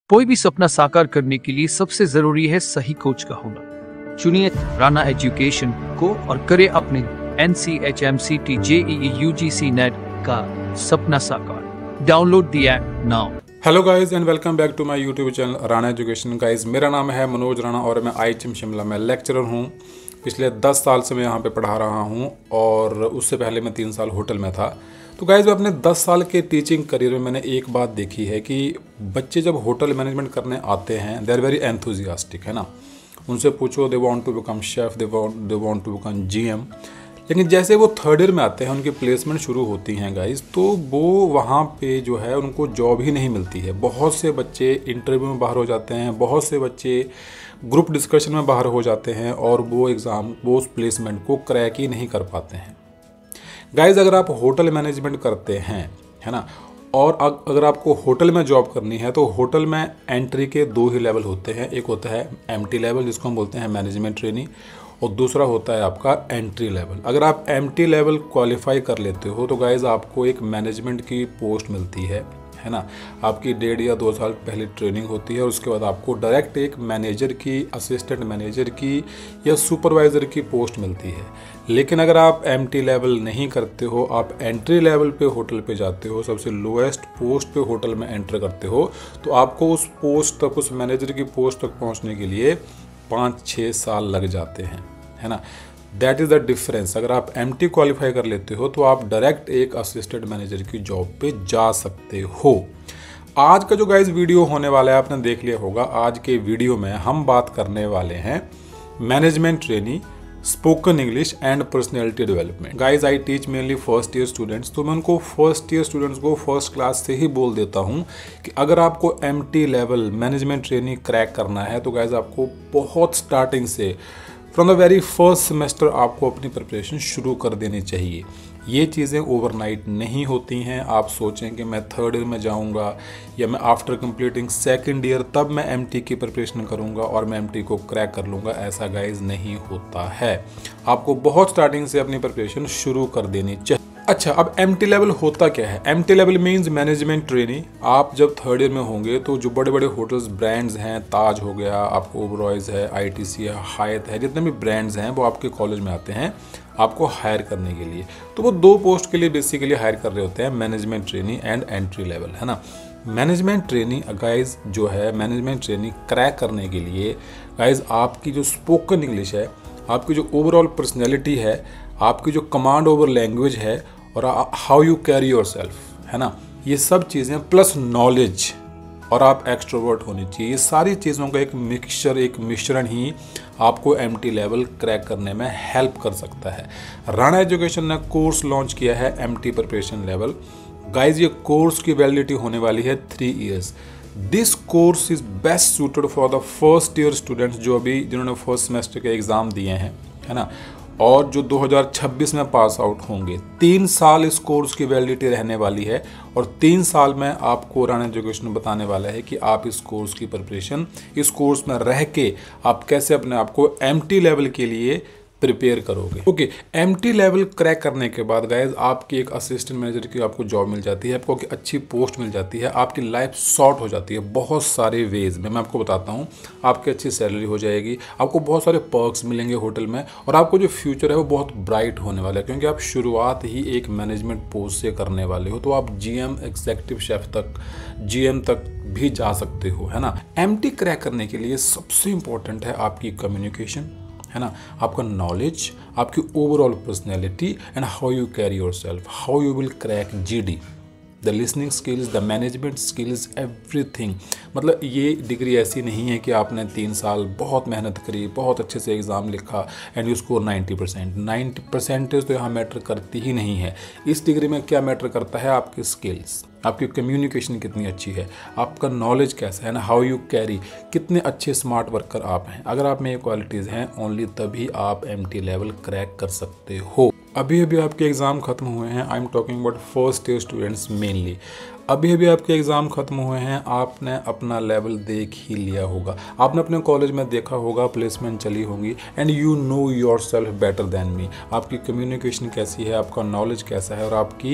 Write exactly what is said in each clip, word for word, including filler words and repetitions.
कोई भी सपना साकार करने के लिए सबसे जरूरी है सही कोच का होना। चुनिए राणा एजुकेशन को और करें अपने N C H M C T J E E U G C NET का सपना साकार। Download the app now. Hello guys and welcome back to my YouTube channel Rana education. Guys मेरा नाम है मनोज राणा और मैं आई एच एम शिमला में लेक्चरर हूँ। पिछले दस साल से मैं यहाँ पे पढ़ा रहा हूँ और उससे पहले मैं तीन साल होटल में था। तो गाइस मैं अपने दस साल के टीचिंग करियर में मैंने एक बात देखी है कि बच्चे जब होटल मैनेजमेंट करने आते हैं दे आर वेरी एंथुजियास्टिक, है ना। उनसे पूछो they want to become chef, they want they want to become GM. लेकिन जैसे वो थर्ड ईयर में आते हैं, उनकी प्लेसमेंट शुरू होती हैं गाइस, तो वो वहाँ पे जो है उनको जॉब ही नहीं मिलती है। बहुत से बच्चे इंटरव्यू में बाहर हो जाते हैं, बहुत से बच्चे ग्रुप डिस्कशन में बाहर हो जाते हैं और वो एग्ज़ाम वो उस प्लेसमेंट को क्रैक ही नहीं कर पाते हैं। गाइस अगर आप होटल मैनेजमेंट करते हैं, है ना, और अगर आपको होटल में जॉब करनी है तो होटल में एंट्री के दो ही लेवल होते हैं। एक होता है एमटी लेवल जिसको हम बोलते हैं मैनेजमेंट ट्रेनी, और दूसरा होता है आपका एंट्री लेवल। अगर आप एमटी लेवल क्वालिफाई कर लेते हो तो गाइस आपको एक मैनेजमेंट की पोस्ट मिलती है, है ना। आपकी डेढ़ या दो साल पहले ट्रेनिंग होती है और उसके बाद आपको डायरेक्ट एक मैनेजर की, असिस्टेंट मैनेजर की या सुपरवाइज़र की पोस्ट मिलती है। लेकिन अगर आप एमटी लेवल नहीं करते हो, आप एंट्री लेवल पे होटल पे जाते हो, सबसे लोएस्ट पोस्ट पे होटल में एंटर करते हो, तो आपको उस पोस्ट तक, उस मैनेजर की पोस्ट तक पहुंचने के लिए पाँच छः साल लग जाते हैं, है ना। That is the difference. अगर आप एमटी क्वालिफाई कर लेते हो तो आप डायरेक्ट एक असिस्टेंट मैनेजर की जॉब पे जा सकते हो। आज का जो गाइस वीडियो होने वाला है आपने देख लिया होगा। आज के वीडियो में हम बात करने वाले हैं management trainee, spoken English and personality development. Guys I teach mainly first year students, तो मैं उनको फर्स्ट ईयर स्टूडेंट्स को फर्स्ट क्लास से ही बोल देता हूँ कि अगर आपको MT level management training crack करना है तो गाइज आपको बहुत स्टार्टिंग से from the very first semester आपको अपनी प्रिपरेशन शुरू कर देनी चाहिए। ये चीज़ें ओवरनाइट नहीं होती हैं। आप सोचें कि मैं थर्ड ईयर में जाऊंगा या मैं आफ्टर कंप्लीटिंग सेकंड ईयर तब मैं एमटी की प्रिपरेशन करूंगा और मैं एमटी को क्रैक कर लूँगा, ऐसा गाइज नहीं होता है। आपको बहुत स्टार्टिंग से अपनी प्रिपरेशन शुरू कर देनी चाहिए। अच्छा, अब एमटी लेवल होता क्या है? MT level means management trainee. आप जब थर्ड ईयर में होंगे तो जो बड़े बड़े होटल्स ब्रांड्स हैं, ताज हो गया, आपको ओबरॉयज़ है, आईटीसी है, हायत है, जितने भी ब्रांड्स हैं वो आपके कॉलेज में आते हैं आपको हायर करने के लिए। तो वो दो पोस्ट के लिए बेसिकली हायर कर रहे होते हैं, management trainee and entry level, है ना। मैनेजमेंट ट्रेनी गाइज जो है, मैनेजमेंट ट्रेनी क्रैक करने के लिए गाइज आपकी जो स्पोकन इंग्लिश है, आपकी जो ओवरऑल पर्सनैलिटी है, आपकी जो कमांड ओवर लैंग्वेज है और how you carry yourself, है ना, ये सब चीज़ें प्लस नॉलेज, और आप एक्सट्रोवर्ट होनी चाहिए। ये सारी चीज़ों का एक मिक्सचर, एक मिश्रण ही आपको एमटी लेवल क्रैक करने में हेल्प कर सकता है। राणा एजुकेशन ने कोर्स लॉन्च किया है एमटी प्रिपरेशन लेवल। गाइज ये कोर्स की वैलिडिटी होने वाली है three years. This course is best suited for the first year students जो अभी जिन्होंने फर्स्ट सेमेस्टर के एग्ज़ाम दिए हैं, है ना, और जो दो हज़ार छब्बीस में पास आउट होंगे। तीन साल इस कोर्स की वैलिडिटी रहने वाली है और तीन साल में आपको राणा एजुकेशन बताने वाला है कि आप इस कोर्स की प्रिपरेशन, इस कोर्स में रह के आप कैसे अपने आप को एमटी लेवल के लिए प्रिपेयर करोगे। ओके, एमटी लेवल क्रैक करने के बाद गाइज आपकी एक असिस्टेंट मैनेजर की आपको जॉब मिल जाती है, आपको अच्छी पोस्ट मिल जाती है, आपकी लाइफ सॉर्ट हो जाती है बहुत सारे वेज में। मैं आपको बताता हूँ, आपकी अच्छी सैलरी हो जाएगी, आपको बहुत सारे पर्क्स मिलेंगे होटल में, और आपको जो फ्यूचर है वो बहुत ब्राइट होने वाला है क्योंकि आप शुरुआत ही एक मैनेजमेंट पोस्ट से करने वाले हो। तो आप जीएम, एग्जीक्यूटिव शेफ तक, जीएम तक भी जा सकते हो, है ना। एमटी क्रैक करने के लिए सबसे इंपॉर्टेंट है आपकी कम्युनिकेशन, है ना, आपका नॉलेज, आपकी overall personality and how you carry yourself, how you will crack GD, the listening skills, the management skills, everything. मतलब ये डिग्री ऐसी नहीं है कि आपने तीन साल बहुत मेहनत करी, बहुत अच्छे से एग्ज़ाम लिखा and you score ninety percent. Ninety percentage तो यहाँ मैटर करती ही नहीं है। इस डिग्री में क्या मैटर करता है? आपकी स्किल्स, आपकी कम्युनिकेशन कितनी अच्छी है, आपका नॉलेज कैसा है ना, हाउ यू कैरी, कितने अच्छे स्मार्ट वर्कर आप हैं। अगर आप में ये क्वालिटीज़ हैं ओनली तभी आप एमटी लेवल क्रैक कर सकते हो। अभी अभी आपके एग्ज़ाम खत्म हुए हैं, I am talking about first year students mainly. अभी अभी आपके एग्ज़ाम खत्म हुए हैं, आपने अपना लेवल देख ही लिया होगा, आपने अपने कॉलेज में देखा होगा, प्लेसमेंट चली होंगी, and you know yourself better than me. आपकी कम्युनिकेशन कैसी है, आपका नॉलेज कैसा है और आपकी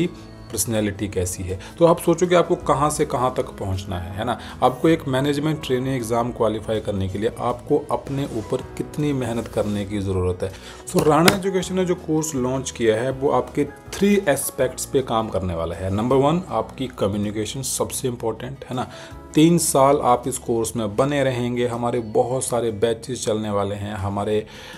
पर्सनैलिटी कैसी है। तो आप सोचो कि आपको कहाँ से कहाँ तक पहुँचना है है ना। आपको एक मैनेजमेंट ट्रेनिंग एग्ज़ाम क्वालिफाई करने के लिए आपको अपने ऊपर कितनी मेहनत करने की ज़रूरत है। सो राणा एजुकेशन ने जो कोर्स लॉन्च किया है वो आपके थ्री एस्पेक्ट्स पे काम करने वाला है। नंबर वन, आपकी कम्युनिकेशन सबसे इम्पोर्टेंट है ना। तीन साल आप इस कोर्स में बने रहेंगे, हमारे बहुत सारे बैचेस चलने वाले हैं, हमारे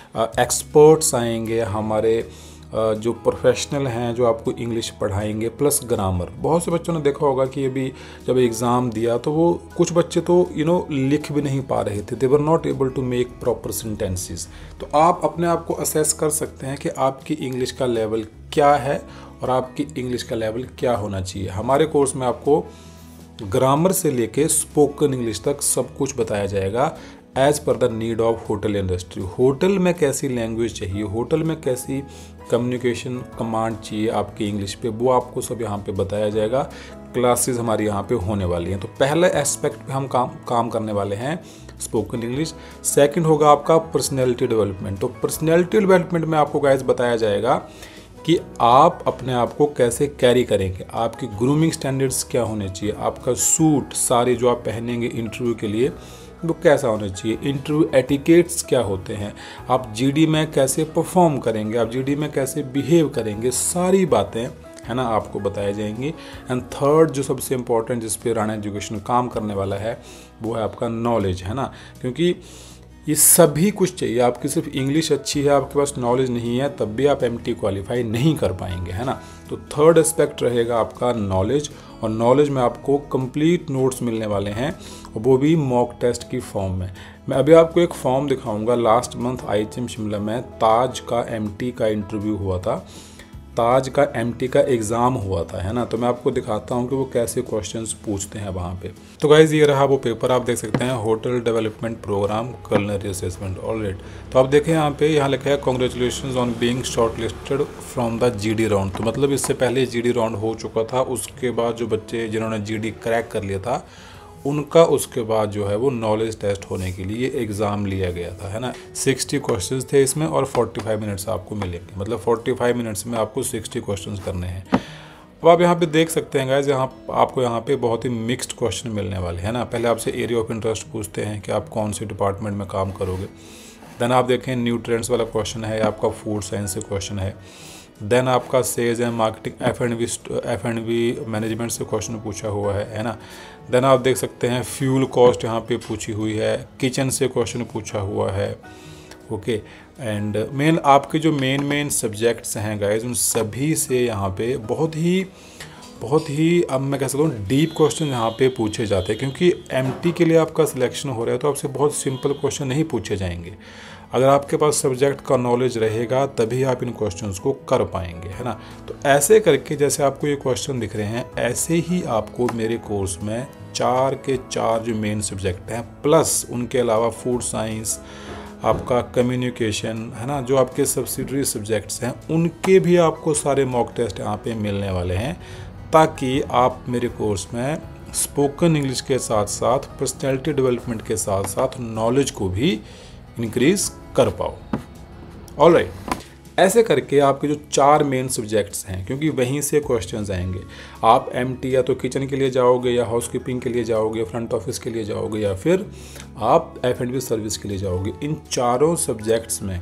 एक्सपर्ट्स आएंगे, हमारे uh, जो प्रोफेशनल हैं जो आपको इंग्लिश पढ़ाएंगे, प्लस ग्रामर। बहुत से बच्चों ने देखा होगा कि अभी जब एग्ज़ाम दिया तो वो कुछ बच्चे तो यू नो लिख भी नहीं पा रहे थे, they were not able to make proper sentences. तो आप अपने आप को असेस कर सकते हैं कि आपकी इंग्लिश का लेवल क्या है और आपकी इंग्लिश का लेवल क्या होना चाहिए। हमारे कोर्स में आपको ग्रामर से लेके स्पोकन इंग्लिश तक सब कुछ बताया जाएगा as per the need of hotel industry. Hotel में कैसी लैंग्वेज चाहिए, होटल में कैसी कम्युनिकेशन कमांड चाहिए आपकी इंग्लिश पे, वो आपको सब यहाँ पे बताया जाएगा। क्लासेस हमारी यहाँ पे होने वाली हैं। तो पहले एस्पेक्ट पे हम काम काम करने वाले हैं स्पोकन इंग्लिश। सेकंड होगा आपका पर्सनैलिटी डेवलपमेंट। तो पर्सनैलिटी डेवलपमेंट में आपको गाइस बताया जाएगा कि आप अपने आप को कैसे कैरी करेंगे, आपकी ग्रूमिंग स्टैंडर्ड्स क्या होने चाहिए, आपका सूट सारे जो आप पहनेंगे इंटरव्यू के लिए वो कैसा होना चाहिए, इंटरव्यू एटिकेट्स क्या होते हैं, आप जीडी में कैसे परफॉर्म करेंगे, आप जीडी में कैसे बिहेव करेंगे, सारी बातें है ना आपको बताई जाएंगी। एंड थर्ड जो सबसे इम्पोर्टेंट जिस पे राणा एजुकेशन काम करने वाला है वो है आपका नॉलेज, है ना। क्योंकि ये सभी कुछ चाहिए, आपकी सिर्फ इंग्लिश अच्छी है, आपके पास नॉलेज नहीं है, तब भी आप एमटी क्वालिफाई नहीं कर पाएंगे, है ना। तो थर्ड एस्पेक्ट रहेगा आपका नॉलेज, और नॉलेज में आपको कंप्लीट नोट्स मिलने वाले हैं, और वो भी मॉक टेस्ट की फॉर्म में। मैं अभी आपको एक फॉर्म दिखाऊंगा। लास्ट मंथ आईएचएम शिमला में ताज का एमटी का इंटरव्यू हुआ था, ताज का एमटी का एग्ज़ाम हुआ था, है ना। तो मैं आपको दिखाता हूँ कि वो कैसे क्वेश्चंस पूछते हैं वहाँ पे। तो गाइज ये रहा वो पेपर, आप देख सकते हैं hotel development program culinary assessment. Alright, तो आप देखें यहाँ पे, यहाँ लिखा है congratulation on being shortlisted from the GD round. तो मतलब इससे पहले जीडी राउंड हो चुका था, उसके बाद जो बच्चे जिन्होंने जीडी क्रैक कर लिया था उनका उसके बाद जो है वो नॉलेज टेस्ट होने के लिए एग्ज़ाम लिया गया था, है ना। साठ क्वेश्चंस थे इसमें और पैंतालीस मिनट्स आपको मिलेंगे, मतलब पैंतालीस मिनट्स में आपको साठ क्वेश्चंस करने हैं। अब आप यहाँ पे देख सकते हैं गाइस, यहाँ आपको यहाँ पे बहुत ही मिक्स्ड क्वेश्चन मिलने वाले हैं ना। पहले आपसे एरिया ऑफ इंटरेस्ट पूछते हैं कि आप कौन से डिपार्टमेंट में काम करोगे। देन आप देखें न्यूट्रिएंट्स वाला क्वेश्चन है, आपका फूड साइंस से क्वेश्चन है। देन आपका sales and marketing F and B F and B management से क्वेश्चन पूछा हुआ है, है ना। देन आप देख सकते हैं फ्यूल कॉस्ट यहाँ पे पूछी हुई है, किचन से क्वेश्चन पूछा हुआ है, ओके। एंड मेन आपके जो मेन मेन सब्जेक्ट्स हैं गाइस, उन सभी से यहाँ पे बहुत ही बहुत ही अब मैं कह सकता हूँ डीप क्वेश्चन यहाँ पे पूछे जाते हैं, क्योंकि एमटी के लिए आपका सिलेक्शन हो रहा है तो आपसे बहुत सिंपल क्वेश्चन नहीं पूछे जाएंगे। अगर आपके पास सब्जेक्ट का नॉलेज रहेगा तभी आप इन क्वेश्चंस को कर पाएंगे, है ना। तो ऐसे करके जैसे आपको ये क्वेश्चन दिख रहे हैं, ऐसे ही आपको मेरे कोर्स में चार के चार जो मेन सब्जेक्ट हैं, प्लस उनके अलावा फूड साइंस, आपका कम्युनिकेशन, है ना, जो आपके सब्सिडरी सब्जेक्ट्स हैं उनके भी आपको सारे मॉक टेस्ट यहाँ पे मिलने वाले हैं, ताकि आप मेरे कोर्स में स्पोकन इंग्लिश के साथ साथ पर्सनैलिटी डेवलपमेंट के साथ साथ नॉलेज को भी इंक्रीज कर पाओ। ऑलराइट, ऐसे करके आपके जो चार मेन सब्जेक्ट्स हैं, क्योंकि वहीं से क्वेश्चंस आएंगे। आप एमटी या तो किचन के लिए जाओगे, या हाउसकीपिंग के लिए जाओगे, फ्रंट ऑफिस के लिए जाओगे, या फिर आप एफ एंड बी सर्विस के लिए जाओगे। इन चारों सब्जेक्ट्स में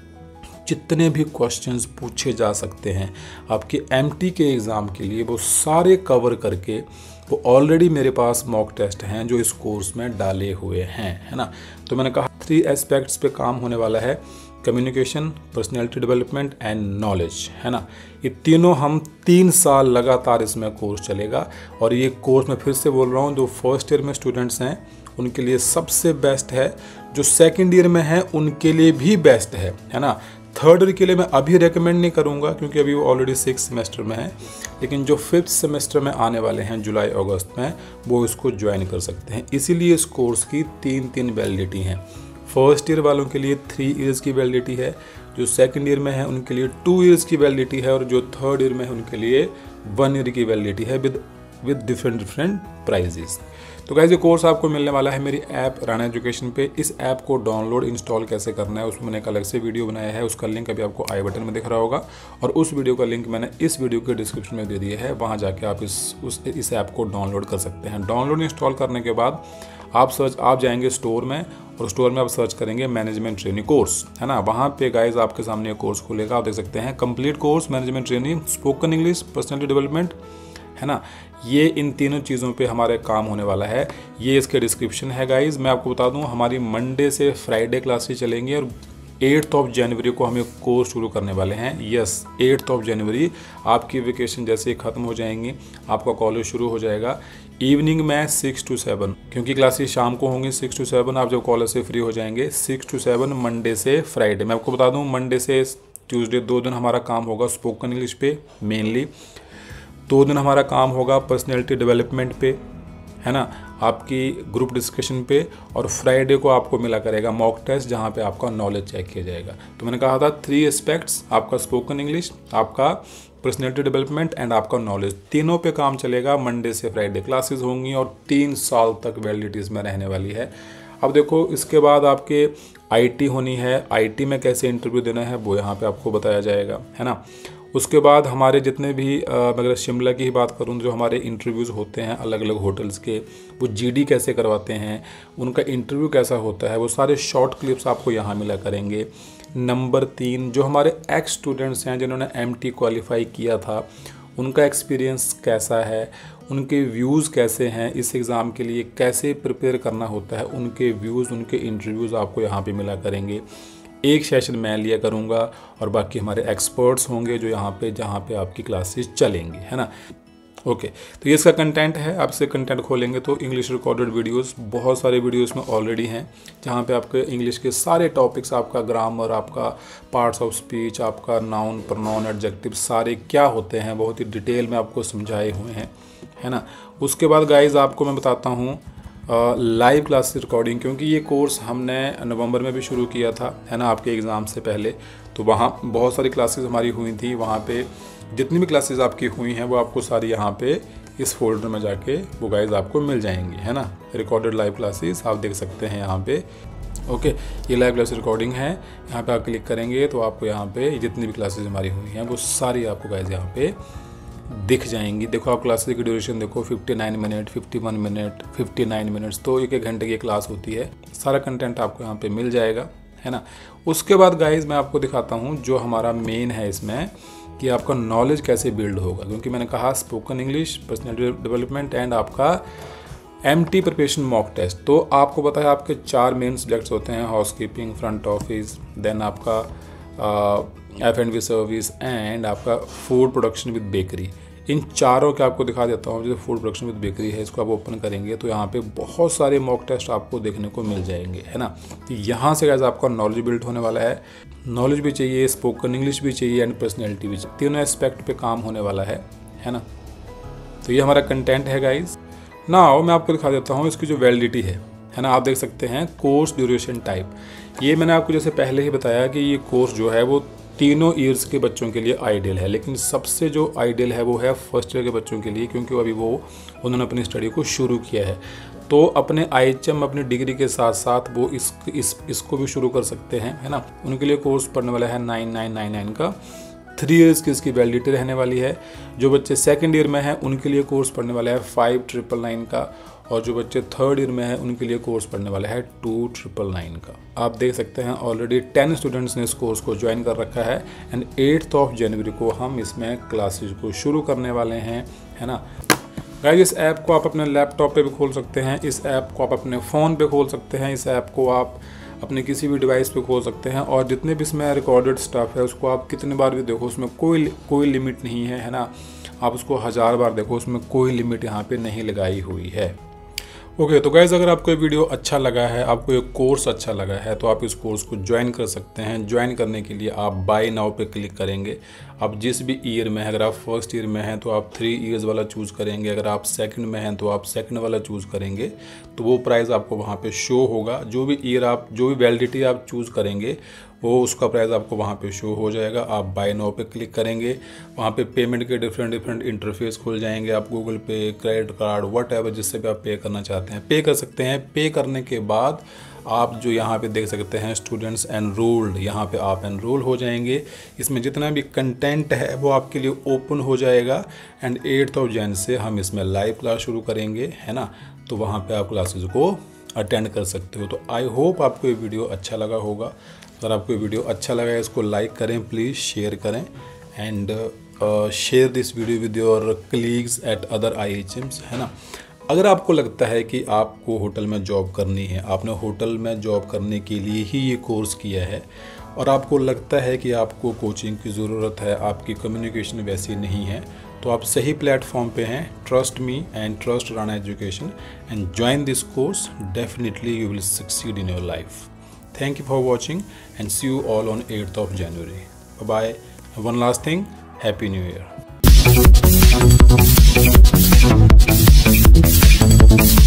जितने भी क्वेश्चंस पूछे जा सकते हैं आपके एमटी के एग्ज़ाम के लिए, वो सारे कवर करके वो ऑलरेडी मेरे पास मॉक टेस्ट हैं जो इस कोर्स में डाले हुए हैं, है ना। तो मैंने कहा थ्री एस्पेक्ट्स पे काम होने वाला है, communication, personality development and knowledge, है ना। ये तीनों हम तीन साल लगातार इसमें कोर्स चलेगा। और ये कोर्स मैं फिर से बोल रहा हूँ, जो फर्स्ट ईयर में स्टूडेंट्स हैं उनके लिए सबसे बेस्ट है, जो सेकेंड ईयर में हैं उनके लिए भी बेस्ट है, है ना। थर्ड ईयर के लिए मैं अभी रेकमेंड नहीं करूँगा क्योंकि अभी वो ऑलरेडी सिक्स सेमेस्टर में है, लेकिन जो फिफ्थ सेमेस्टर में आने वाले हैं जुलाई अगस्त में, वो इसको ज्वाइन कर सकते हैं। इसीलिए इस कोर्स की तीन तीन वैलिडिटी हैं। फर्स्ट ईयर वालों के लिए थ्री इयर्स की वैलिडिटी है, जो सेकंड ईयर में है उनके लिए टू इयर्स की वैलिडिटी है, और जो थर्ड ईयर में है उनके लिए वन ईयर की वैलिडिटी है with with different different prices. तो गाइस ये कोर्स आपको मिलने वाला है मेरी ऐप राणा एजुकेशन पे। इस ऐप को डाउनलोड इंस्टॉल कैसे करना है उसमें मैंने एक अलग से वीडियो बनाया है, उसका लिंक अभी आपको आई बटन में दिख रहा होगा, और उस वीडियो का लिंक मैंने इस वीडियो के डिस्क्रिप्शन में दे दिया है। वहाँ जाके आप इस उस इस ऐप को डाउनलोड कर सकते हैं। डाउनलोड इंस्टॉल करने के बाद आप सर्च आप जाएंगे स्टोर में, और स्टोर में आप सर्च करेंगे मैनेजमेंट ट्रेनिंग कोर्स, है ना। वहाँ पे गाइस आपके सामने एक कोर्स खुलेगा, आप देख सकते हैं complete course management training, spoken English, personality development, है ना। ये इन तीनों चीज़ों पे हमारे काम होने वाला है। ये इसके डिस्क्रिप्शन है गाइस। मैं आपको बता दूं हमारी मंडे से फ्राइडे क्लासेस चलेंगी, और एट्थ ऑफ जनवरी को हम एक कोर्स शुरू करने वाले हैं। यस, एट्थ ऑफ जनवरी आपकी वेकेशन जैसे ही ख़त्म हो जाएंगी, आपका कॉलेज शुरू हो जाएगा। इवनिंग में सिक्स टू सेवन, क्योंकि क्लासेस शाम को होंगी सिक्स टू सेवन, आप जब कॉलेज से फ्री हो जाएंगे सिक्स टू सेवन मंडे से फ्राइडे। मैं आपको बता दूँ मंडे से ट्यूसडे दो दिन हमारा काम होगा स्पोकन इंग्लिश पे मेनली, दो दिन हमारा काम होगा पर्सनैलिटी डेवलपमेंट पे, है ना, आपकी ग्रुप डिस्कशन पे, और फ्राइडे को आपको मिला करेगा मॉक टेस्ट जहाँ पे आपका नॉलेज चेक किया जाएगा। तो मैंने कहा था थ्री एस्पेक्ट्स, आपका स्पोकन इंग्लिश, आपका पर्सनैलिटी डेवलपमेंट एंड आपका नॉलेज, तीनों पे काम चलेगा। मंडे से फ्राइडे क्लासेस होंगी और तीन साल तक वैलिडिटी इसमें रहने वाली है। अब देखो इसके बाद आपके आईटी होनी है, आईटी में कैसे इंटरव्यू देना है वो यहाँ पे आपको बताया जाएगा, है ना। उसके बाद हमारे जितने भी अगर शिमला की ही बात करूँ, जो हमारे इंटरव्यूज़ होते हैं अलग अलग होटल्स के, वो जीडी कैसे करवाते हैं, उनका इंटरव्यू कैसा होता है, वो सारे शॉर्ट क्लिप्स आपको यहाँ मिला करेंगे। नंबर तीन, जो हमारे एक्स स्टूडेंट्स हैं जिन्होंने एमटी क्वालिफाई किया था, उनका एक्सपीरियंस कैसा है, उनके व्यूज़ कैसे हैं, इस एग्ज़ाम के लिए कैसे प्रिपेयर करना होता है, उनके व्यूज़, उनके इंटरव्यूज़ आपको यहाँ पे मिला करेंगे। एक सेशन मैं लिया करूँगा और बाकी हमारे एक्सपर्ट्स होंगे जो यहाँ पे जहाँ पे आपकी क्लासेस चलेंगी, है ना। ओके, तो ये इसका कंटेंट है। आप इससे कंटेंट खोलेंगे तो इंग्लिश रिकॉर्डेड वीडियोस, बहुत सारे वीडियोस में ऑलरेडी हैं, जहाँ पे आपके इंग्लिश के सारे टॉपिक्स, आपका ग्रामर, आपका पार्ट्स ऑफ स्पीच, आपका नाउन, प्रोनाउन, एडजेक्टिव सारे क्या होते हैं बहुत ही डिटेल में आपको समझाए हुए हैं, है ना। उसके बाद गाइज आपको मैं बताता हूँ लाइव क्लास रिकॉर्डिंग, क्योंकि ये कोर्स हमने नवंबर में भी शुरू किया था, है ना, आपके एग्ज़ाम से पहले। तो वहाँ बहुत सारी क्लासेस हमारी हुई थी, वहाँ पे जितनी भी क्लासेस आपकी हुई हैं वो आपको सारी यहाँ पे इस फोल्डर में जाके वो गाइज आपको मिल जाएंगी, है ना। रिकॉर्डेड लाइव क्लासेस आप देख सकते हैं यहाँ पे। ओके, ये लाइव क्लास रिकॉर्डिंग है, यहाँ पे आप क्लिक करेंगे तो आपको यहाँ पे जितनी भी क्लासेस हमारी हुई हैं वो सारी आपको गाइज यहाँ पे दिख जाएंगी। देखो आप क्लासेस की ड्यूरेशन देखो, उनसठ मिनट, इक्यावन मिनट, उनसठ मिनट्स, तो एक एक घंटे की क्लास होती है। सारा कंटेंट आपको यहाँ पे मिल जाएगा, है ना। उसके बाद गाइज मैं आपको दिखाता हूँ जो हमारा मेन है इसमें, कि आपका नॉलेज कैसे बिल्ड होगा, क्योंकि मैंने कहा spoken English, personality development and आपका एमटी प्रिपरेशन मॉक टेस्ट। तो आपको पता है आपके चार मेन सब्जेक्ट्स होते हैं, हाउसकीपिंग, फ्रंट ऑफिस, देन आपका F and B service and आपका फूड प्रोडक्शन विद बेकरी। इन चारों के आपको दिखा देता हूँ। जैसे फूड प्रोडक्शन विद बेकरी है, इसको आप ओपन करेंगे तो यहाँ पे बहुत सारे मॉक टेस्ट आपको देखने को मिल जाएंगे, है ना। तो यहाँ से गाइस आपका नॉलेज बिल्ड होने वाला है। नॉलेज भी चाहिए, स्पोकन इंग्लिश भी चाहिए एंड पर्सनैलिटी भी चाहिए, तीनों एस्पेक्ट पे काम होने वाला है, है ना। तो ये हमारा कंटेंट है गाइज। नाउ मैं आपको दिखा देता हूँ इसकी जो वैलिडिटी है, है ना। आप देख सकते हैं कोर्स ड्यूरेशन टाइप। ये मैंने आपको जैसे पहले ही बताया कि ये कोर्स जो है वो तीनों ईयर्स के बच्चों के लिए आइडियल है, लेकिन सबसे जो आइडियल है वो है फर्स्ट ईयर के बच्चों के लिए, क्योंकि अभी वो उन्होंने अपनी स्टडी को शुरू किया है। तो अपने आई एच एम अपनी डिग्री के साथ साथ वो इस इस इसको भी शुरू कर सकते हैं, है ना। उनके लिए कोर्स पढ़ने वाला है नाइन नाइन नाइन नाइन का, थ्री इयर्स की इसकी वैलिडिटी रहने वाली है। जो बच्चे सेकेंड ईयर में हैं उनके लिए कोर्स पढ़ने वाला है फाइव ट्रिपल नाइन का, और जो बच्चे थर्ड ईयर में हैं उनके लिए कोर्स पढ़ने वाला है टू ट्रिपल नाइन का। आप देख सकते हैं ऑलरेडी टेन स्टूडेंट्स ने इस कोर्स को ज्वाइन कर रखा है, एंड एट्थ ऑफ जनवरी को हम इसमें क्लासेज को शुरू करने वाले हैं, है ना। गाइस इस ऐप को आप अपने लैपटॉप पे भी खोल सकते हैं, इस ऐप को आप अपने फ़ोन पे खोल सकते हैं, इस ऐप को आप अपने किसी भी डिवाइस पे खोल सकते हैं, और जितने भी इसमें रिकॉर्डेड स्टफ है उसको आप कितने बार भी देखो, उसमें कोई कोई लिमिट नहीं है, है ना। आप उसको हज़ार बार देखो, उसमें कोई लिमिट यहाँ पे नहीं लगाई हुई है। ओके okay, तो गाइज़ अगर आपको ये वीडियो अच्छा लगा है, आपको ये कोर्स अच्छा लगा है, तो आप इस कोर्स को ज्वाइन कर सकते हैं। ज्वाइन करने के लिए आप बाय नाउ पे क्लिक करेंगे। आप जिस भी ईयर में हैं, अगर आप फर्स्ट ईयर में हैं तो आप थ्री ईयर्स वाला चूज़ करेंगे, अगर आप सेकंड में हैं तो आप सेकंड वाला चूज़ करेंगे, तो वो प्राइस आपको वहाँ पे शो होगा। जो भी ईयर आप जो भी वैलिडिटी आप चूज़ करेंगे वो उसका प्राइस आपको वहाँ पे शो हो जाएगा। आप बाय नाउ पे क्लिक करेंगे, वहाँ पे पेमेंट के डिफरेंट डिफरेंट इंटरफेस खुल जाएंगे। आप गूगल पे, क्रेडिट कार्ड, वट एवर जिससे भी आप पे करना चाहते हैं पे कर सकते हैं। पे करने के बाद आप जो यहाँ पे देख सकते हैं स्टूडेंट्स एनरोल्ड, यहाँ पे आप एनरोल हो जाएंगे। इसमें जितना भी कंटेंट है वो आपके लिए ओपन हो जाएगा एंड एट्थ ऑफ जैन से हम इसमें लाइव क्लास शुरू करेंगे, है ना। तो वहाँ पे आप क्लासेस को अटेंड कर सकते हो। तो आई होप आपको ये वीडियो अच्छा लगा होगा। अगर आपको ये वीडियो अच्छा लगा है इसको लाइक करें, प्लीज़ शेयर करें and share this video with your colleagues at other I H Ms, है ना। अगर आपको लगता है कि आपको होटल में जॉब करनी है, आपने होटल में जॉब करने के लिए ही ये कोर्स किया है और आपको लगता है कि आपको कोचिंग की ज़रूरत है, आपकी कम्युनिकेशन वैसी नहीं है, तो आप सही प्लेटफॉर्म पे हैं। Trust me and trust Rana education and join this course, definitely you will succeed in your life. Thank you for watching and see you all on eighth of January. Bye. One last thing, happy new year.